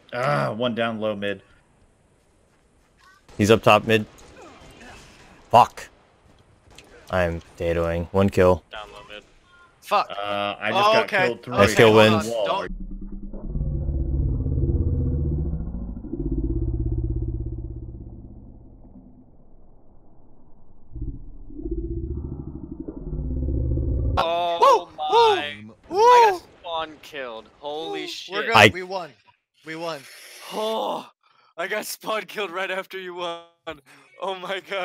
Ah, one down low mid. He's up top mid. Fuck. I'm datoing. 1 kill. Down low mid. Fuck. I just got killed through Nice kill hold wins. on. wall. Don't. Oh my. Woo! I got spawn killed. Holy shit. We're good. We won. We won. Oh, I got spawn killed right after you won. Oh my god.